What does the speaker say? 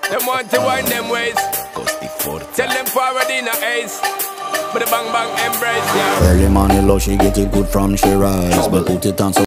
Them want to wind them ways. Tell them forward in a ace. But the bang bang embrace, yeah. Early money low, she get it good from she rise. But put it on so